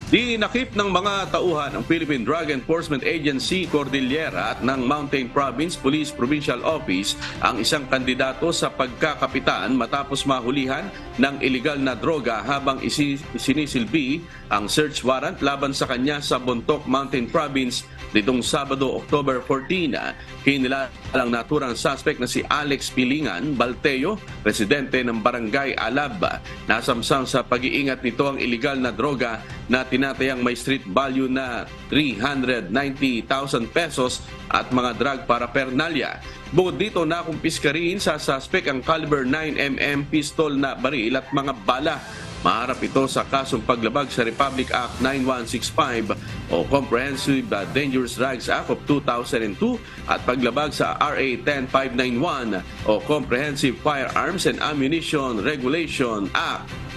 Dinakip ng mga tauhan ng Philippine Drug Enforcement Agency Cordillera at ng Mountain Province Police Provincial Office ang isang kandidato sa pagkakapitan matapos mahulihan ng iligal na droga habang isinisilbi ang search warrant laban sa kanya sa Bontoc Mountain Province nitong Sabado, October 14. Kinilalang naturang suspect na si Alex Pilingan Balteo, residente ng Barangay Alab. Nasamsam sa pag-iingat nito ang iligal na droga na tinatayang may street value na 390,000 pesos at mga drug paraphernalia. Bukod dito, nakumpiska rin sa suspect ang caliber 9mm pistol na baril at mga bala. Maharap ito sa kasong paglabag sa Republic Act 9165 o Comprehensive Dangerous Drugs Act of 2002 at paglabag sa RA 10591 o Comprehensive Firearms and Ammunition Regulation Act